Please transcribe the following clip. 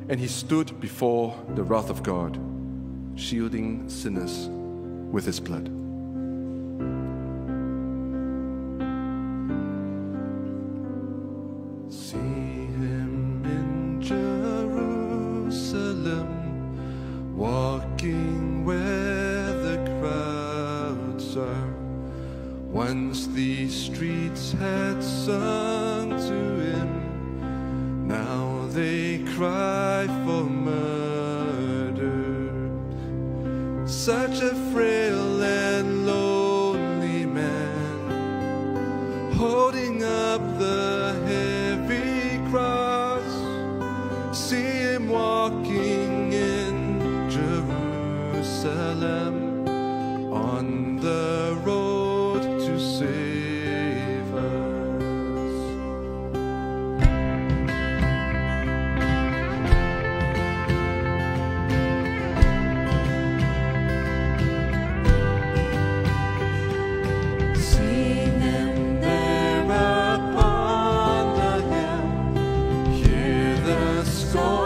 and he stood before the wrath of God, shielding sinners with his blood. See him in Jerusalem, walking where the crowds are. Once these streets had sung to him, now they cry for murder. Such a frail and lonely man, holding up the heavy cross. See him walking in Jerusalem, on the road to save us. So